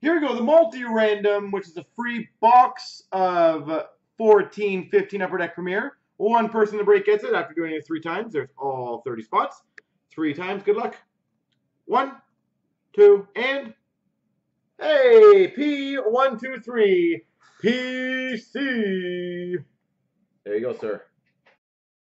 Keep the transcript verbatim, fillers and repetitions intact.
Here we go, the multi-random, which is a free box of fourteen fifteen Upper Deck Premier. One person to break gets it after doing it three times. There's all thirty spots. Three times, good luck. One, two, and... Hey, P one two three, P C. There you go, sir.